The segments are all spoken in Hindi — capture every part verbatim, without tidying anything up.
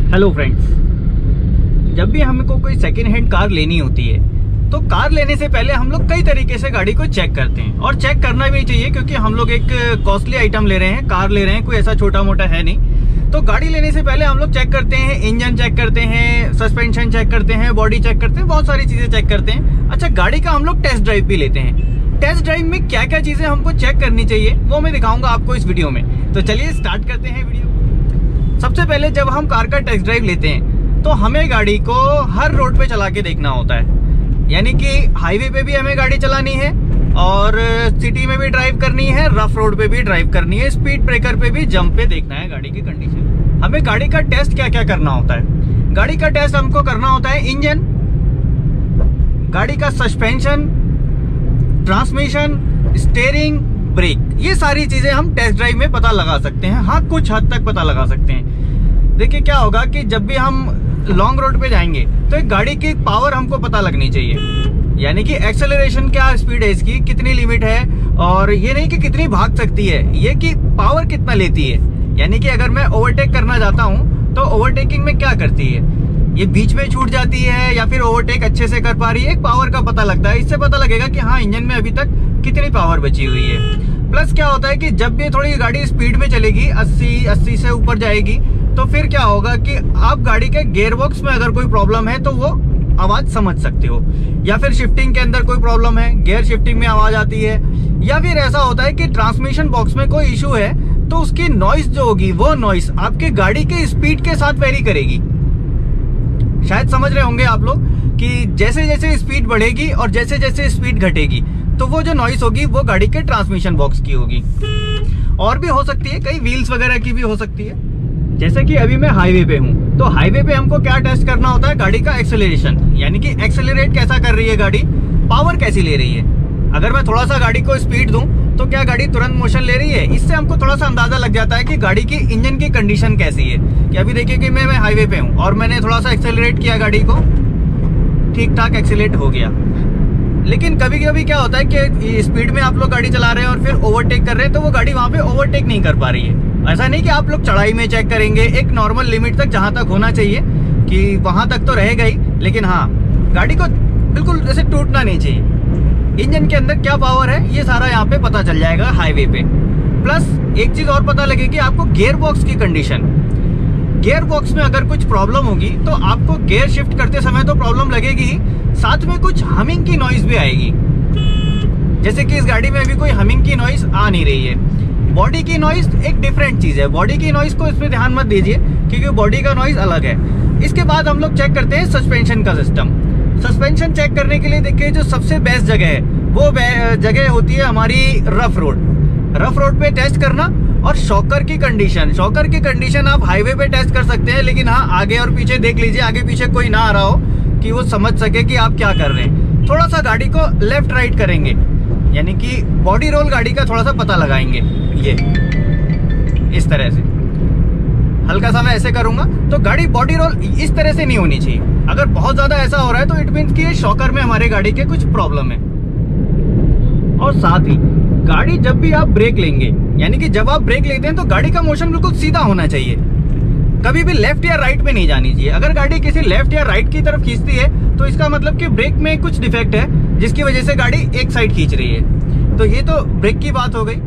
हेलो फ्रेंड्स, जब भी हमको कोई सेकेंड हैंड कार लेनी होती है तो कार लेने से पहले हम लोग कई तरीके से गाड़ी को चेक करते हैं और चेक करना भी चाहिए, क्योंकि हम लोग एक कॉस्टली आइटम ले रहे हैं, कार ले रहे हैं, कोई ऐसा छोटा मोटा है नहीं। तो गाड़ी लेने से पहले हम लोग चेक करते हैं, इंजन चेक करते हैं, सस्पेंशन चेक करते हैं, बॉडी चेक करते हैं, बहुत सारी चीजें चेक करते हैं। अच्छा, गाड़ी का हम लोग टेस्ट ड्राइव भी लेते हैं। टेस्ट ड्राइव में क्या क्या चीजें हमको चेक करनी चाहिए वो मैं दिखाऊंगा आपको इस वीडियो में। तो चलिए स्टार्ट करते हैं वीडियो। सबसे पहले जब हम कार का टेस्ट ड्राइव लेते हैं तो हमें गाड़ी को हर रोड पे चला के देखना होता है, यानी कि हाईवे पे भी हमें गाड़ी चलानी है और सिटी में भी ड्राइव करनी है, रफ रोड पे भी ड्राइव करनी है, स्पीड ब्रेकर पे भी, जंप पे देखना है गाड़ी की कंडीशन। हमें गाड़ी का टेस्ट क्या क्या करना होता है? गाड़ी का टेस्ट हमको करना होता है इंजन, गाड़ी का सस्पेंशन, ट्रांसमिशन, स्टीयरिंग, ब्रेक, ये सारी चीजें हम टेस्ट ड्राइव में पता लगा सकते हैं। हाँ, कुछ हद तक पता लगा सकते हैं। देखिए क्या होगा कि जब भी हम लॉन्ग रोड पे जाएंगे तो एक गाड़ी की पावर हमको पता लगनी चाहिए, यानी कि एक्सेलरेशन क्या स्पीड है इसकी, कितनी लिमिट है, और ये नहीं कि कितनी भाग सकती है, ये कि पावर कितना लेती है। यानी कि अगर मैं ओवरटेक करना चाहता हूँ तो ओवरटेकिंग में क्या करती है, ये बीच में छूट जाती है या फिर ओवरटेक अच्छे से कर पा रही है, एक पावर का पता लगता है। इससे पता लगेगा कि हाँ, इंजन में अभी तक कितनी पावर बची हुई है। प्लस क्या होता है कि जब भी थोड़ी गाड़ी स्पीड में चलेगी, अस्सी अस्सी से ऊपर जाएगी, तो फिर क्या होगा कि आप गाड़ी के गियर बॉक्स में अगर कोई प्रॉब्लम है तो वो आवाज समझ सकते हो, या फिर शिफ्टिंग के अंदर कोई प्रॉब्लम है, गियर शिफ्टिंग में आवाज आती है, या फिर ऐसा होता है कि ट्रांसमिशन बॉक्स में कोई इशू है तो उसकी नॉइस जो होगी वो नॉइस आपके गाड़ी के स्पीड के साथ वेरी करेगी। शायद समझ रहे होंगे आप लोग कि जैसे जैसे स्पीड बढ़ेगी और जैसे जैसे स्पीड घटेगी तो वो जो नॉइस होगी वो गाड़ी के ट्रांसमिशन बॉक्स की होगी। और भी हो सकती है, कई व्हील्स वगैरह की भी हो सकती है। जैसे कि अभी मैं हाईवे पे हूँ तो हाईवे पे हमको क्या टेस्ट करना होता है? गाड़ी का एक्सेलरेशन, यानी कि एक्सेलरेट कैसा कर रही है गाड़ी, पावर कैसी ले रही है। अगर मैं थोड़ा सा गाड़ी को स्पीड दूं तो क्या गाड़ी तुरंत मोशन ले रही है, इससे हमको थोड़ा सा अंदाजा लग जाता है कि गाड़ी की इंजन की कंडीशन कैसी है। कि अभी देखिए कि मैं मैं हाईवे पे हूँ और मैंने थोड़ा सा एक्सेलरेट किया गाड़ी को, ठीक ठाक एक्सेलरेट हो गया। लेकिन कभी कभी क्या होता है कि स्पीड में आप लोग गाड़ी चला रहे हैं और फिर ओवरटेक कर रहे हैं तो वो गाड़ी वहां पे ओवरटेक नहीं कर पा रही है। ऐसा नहीं कि आप लोग चढ़ाई में चेक करेंगे, एक नॉर्मल लिमिट तक जहां तक होना चाहिए कि वहां तक तो रहेगा ही, लेकिन हाँ, गाड़ी को बिल्कुल जैसे टूटना नहीं चाहिए। इंजन के अंदर क्या पावर है ये सारा यहाँ पे पता चल जाएगा हाईवे पे। प्लस एक चीज और पता लगेगी आपको, गियर बॉक्स की कंडीशन। गियर बॉक्स में अगर कुछ प्रॉब्लम होगी तो आपको गियर शिफ्ट करते समय तो प्रॉब्लम लगेगी ही, साथ में कुछ हमिंग की नॉइज भी आएगी। जैसे कि इस गाड़ी में अभी कोई हमिंग की नॉइज आ नहीं रही है। बॉडी की नॉइज एक डिफरेंट चीज है, बॉडी की नॉइज को इसमें ध्यान मत दीजिए क्योंकि बॉडी का नॉइज अलग है। इसके बाद हम लोग चेक करते हैं सस्पेंशन का सिस्टम। सस्पेंशन चेक करने के लिए देखिए जो सबसे बेस्ट जगह है वो जगह होती है हमारी रफ रोड। रफ रोड पे टेस्ट करना, और शॉकर की कंडीशन। शॉकर की कंडीशन आप हाईवे पे टेस्ट कर सकते हैं, लेकिन हाँ, आगे और पीछे देख लीजिए, आगे पीछे कोई ना आ रहा हो कि वो समझ सके कि आप क्या कर रहे हैं। थोड़ा सा गाड़ी को लेफ्ट राइट करेंगे, यानी कि बॉडी रोल गाड़ी का थोड़ा सा पता लगाएंगे। ये इस तरह से हल्का सा मैं ऐसे करूंगा तो गाड़ी बॉडी रोल इस तरह से नहीं होनी चाहिए। अगर बहुत ज्यादा ऐसा हो रहा है तो इट मीन्स कि शॉकर में हमारे गाड़ी के कुछ प्रॉब्लम है। और साथ ही गाड़ी जब भी आप ब्रेक लेंगे, यानी कि जब आप ब्रेक लेते हैं तो गाड़ी का मोशन बिल्कुल सीधा होना चाहिए, कभी भी लेफ्ट या राइट में नहीं जानी चाहिए। अगर गाड़ी किसी लेफ्ट या राइट की तरफ खींचती है तो इसका मतलब कि ब्रेक में कुछ डिफेक्ट है जिसकी वजह से गाड़ी एक साइड खींच रही है। तो ये तो ब्रेक की बात हो गई।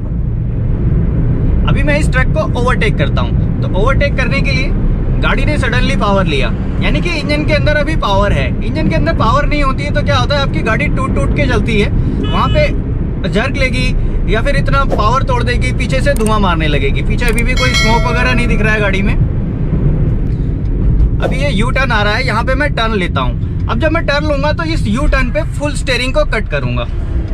अभी मैं इस ट्रक को ओवरटेक करता हूँ तो ओवरटेक करने के लिए गाड़ी ने सडनली पावर लिया, यानी कि इंजन के अंदर अभी पावर है। इंजन के अंदर पावर नहीं होती है तो क्या होता है, आपकी गाड़ी टूट टूट के चलती है, वहां पे जर्क लेगी या फिर इतना पावर तोड़ देगी, पीछे से धुआं मारने लगेगी। पीछे अभी भी कोई स्मोक वगैरह नहीं दिख रहा है गाड़ी में। अभी ये यू टर्न आ रहा है, यहाँ पे मैं टर्न लेता हूँ। अब जब मैं टर्न लूंगा तो इस यू टर्न पे फुल स्टीयरिंग को कट करूंगा।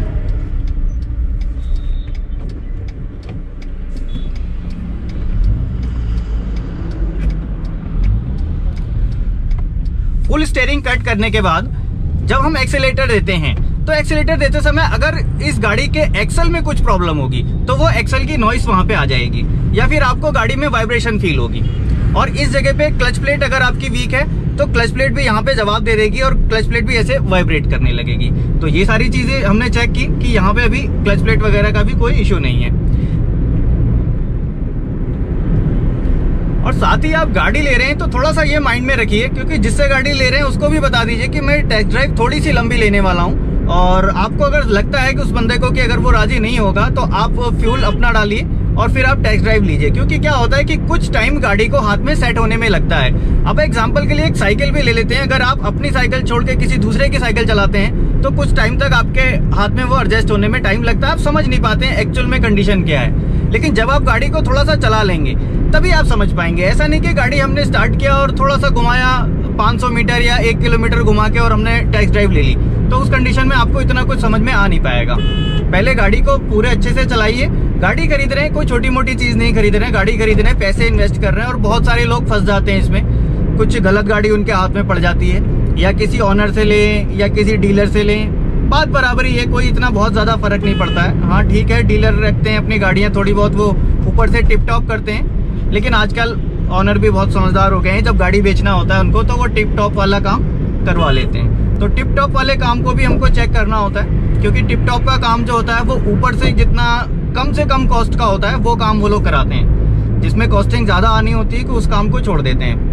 फुल स्टीयरिंग कट करने के बाद जब हम एक्सेलेरेटर देते हैं तो एक्सेलेरेटर देते समय अगर इस गाड़ी के एक्सल में कुछ प्रॉब्लम होगी तो वो एक्सल की नॉइस वहां पे आ जाएगी, या फिर आपको गाड़ी में वाइब्रेशन फील होगी। और इस जगह पे क्लच प्लेट अगर आपकी वीक है तो क्लच प्लेट भी यहाँ पे जवाब दे देगी और क्लच प्लेट भी ऐसे वाइब्रेट करने लगेगी। तो ये सारी चीजें हमने चेक की कि यहाँ पे अभी क्लच प्लेट वगैरह का भी कोई इश्यू नहीं है। और साथ ही आप गाड़ी ले रहे हैं तो थोड़ा सा ये माइंड में रखिए, क्योंकि जिससे गाड़ी ले रहे हैं उसको भी बता दीजिए कि मैं टेस्ट ड्राइव थोड़ी सी लंबी लेने वाला हूँ, और आपको अगर लगता है कि उस बंदे को कि अगर वो राजी नहीं होगा तो आप फ्यूल अपना डालिए और फिर आप टेस्ट ड्राइव लीजिए। क्योंकि क्या होता है कि कुछ टाइम गाड़ी को हाथ में सेट होने में लगता है। अब एग्जांपल के लिए एक साइकिल भी ले लेते हैं, अगर आप अपनी साइकिल छोड़ के किसी दूसरे की साइकिल चलाते हैं तो कुछ टाइम तक आपके हाथ में वो एडजस्ट होने में टाइम लगता है, आप समझ नहीं पाते हैं एक्चुअल में कंडीशन क्या है। लेकिन जब आप गाड़ी को थोड़ा सा चला लेंगे तभी आप समझ पाएंगे। ऐसा नहीं कि गाड़ी हमने स्टार्ट किया और थोड़ा सा घुमाया पाँच सौ मीटर या एक किलोमीटर घुमा के और हमने टेस्ट ड्राइव ले ली, तो उस कंडीशन में आपको इतना कुछ समझ में आ नहीं पाएगा। पहले गाड़ी को पूरे अच्छे से चलाइए। गाड़ी खरीद रहे हैं, कोई छोटी मोटी चीज नहीं खरीद रहे हैं, गाड़ी खरीद रहे हैं, पैसे इन्वेस्ट कर रहे हैं, और बहुत सारे लोग फंस जाते हैं इसमें। कुछ गलत गाड़ी उनके हाथ में पड़ जाती है, या किसी ऑनर से लें या किसी डीलर से लें, बात बराबर ही है, कोई इतना बहुत ज्यादा फर्क नहीं पड़ता है। हाँ ठीक है, डीलर रखते हैं अपनी गाड़ियां थोड़ी बहुत, वो ऊपर से टिप टॉप करते हैं, लेकिन आजकल ऑनर भी बहुत समझदार हो गए हैं। जब गाड़ी बेचना होता है उनको तो वो टिप टॉप वाला काम करवा लेते हैं। तो टिप टॉप वाले काम को भी हमको चेक करना होता है, क्योंकि टिप टॉप का काम जो होता है वो ऊपर से जितना कम से कम कॉस्ट का होता है वो काम वो लोग कराते हैं। जिसमें कॉस्टिंग ज्यादा आनी होती है कि उस काम को छोड़ देते हैं।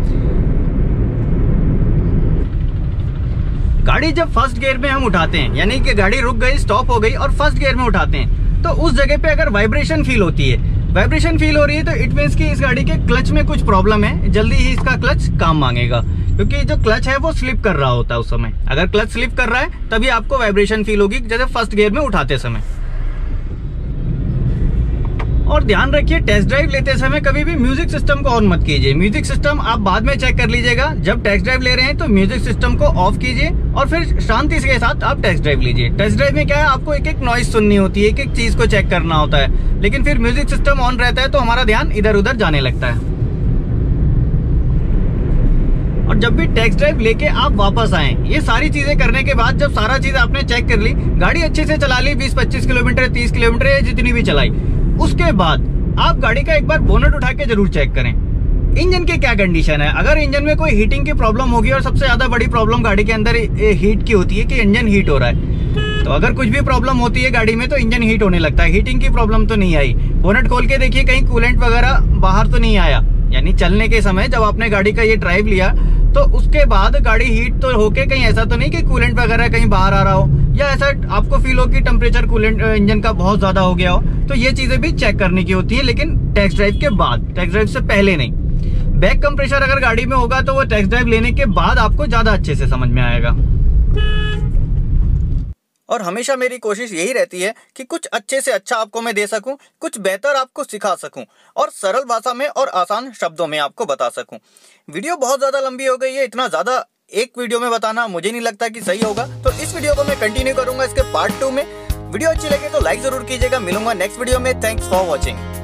गाड़ी जब फर्स्ट गियर में हम उठाते हैं, यानी कि गाड़ी रुक गई, स्टॉप हो गई और फर्स्ट गियर में उठाते हैं, तो उस जगह पे अगर वाइब्रेशन फील होती है, वाइब्रेशन फील हो रही है, तो इट मीन्स कि इस गाड़ी के क्लच में कुछ प्रॉब्लम है, जल्दी ही इसका क्लच काम मांगेगा। क्योंकि जो क्लच है वो स्लिप कर रहा होता है उस समय। अगर क्लच स्लिप कर रहा है तभी आपको वाइब्रेशन फील होगी, जैसे फर्स्ट गियर में उठाते समय। और ध्यान रखिए, टेस्ट ड्राइव लेते समय कभी भी म्यूजिक सिस्टम को ऑन मत कीजिए। म्यूजिक सिस्टम आप बाद में चेक कर लीजिएगा। जब टेस्ट ड्राइव ले रहे हैं तो म्यूजिक सिस्टम को ऑफ कीजिए और फिर शांति के साथ आप टेस्ट ड्राइव लीजिए। टेस्ट ड्राइव में क्या है, आपको एक एक नॉइज सुननी होती है, एक एक चीज को चेक करना होता है, लेकिन फिर म्यूजिक सिस्टम ऑन रहता है तो हमारा ध्यान इधर उधर जाने लगता है। और जब भी टेस्ट ड्राइव लेके आप वापस आए, ये सारी चीजें करने के बाद जब सारा चीज आपने चेक कर ली, गाड़ी अच्छे से चला ली, बीस पच्चीस किलोमीटर तीस किलोमीटर या जितनी भी चलाई, उसके बाद आप गाड़ी का एक बार बोनट उठा के जरूर चेक करें इंजन की क्या कंडीशन है। अगर इंजन में कोई हीटिंग की प्रॉब्लम होगी, और सबसे ज्यादा बड़ी प्रॉब्लम गाड़ी के अंदर हीट की होती है कि इंजन हीट हो रहा है, तो अगर कुछ भी प्रॉब्लम होती है गाड़ी में तो इंजन हीट होने लगता है। हीटिंग की प्रॉब्लम तो नहीं आई, बोनट खोल के देखिए कहीं कूलेंट वगैरह बाहर तो नहीं आया, यानी चलने के समय जब आपने गाड़ी का ये ड्राइव लिया तो उसके बाद गाड़ी हीट तो होके कहीं ऐसा तो नहीं कि कूलेंट वगैरह कहीं बाहर आ रहा हो, या ऐसा आपको फील हो कि टेम्परेचर कूलेंट इंजन का बहुत ज्यादा हो गया हो। तो ये चीजें भी चेक करने की होती है, लेकिन टेस्ट ड्राइव के बाद, टेस्ट ड्राइव से पहले नहीं। बैक कंप्रेसर अगर गाड़ी में होगा तो वो टेस्ट ड्राइव लेने के बाद आपको ज्यादा अच्छे से समझ में आएगा। और हमेशा मेरी कोशिश यही रहती है कि कुछ अच्छे से अच्छा आपको मैं दे सकूं, कुछ बेहतर आपको सिखा सकूं और सरल भाषा में और आसान शब्दों में आपको बता सकूं। वीडियो बहुत ज़्यादा लंबी हो गई है, इतना ज़्यादा एक वीडियो में बताना मुझे नहीं लगता कि सही होगा, तो इस वीडियो को मैं कंटिन्यू करूंगा इसके पार्ट टू में। वीडियो अच्छी लगे तो लाइक ज़रूर कीजिएगा। मिलूंगा नेक्स्ट वीडियो में। Thanks for watching.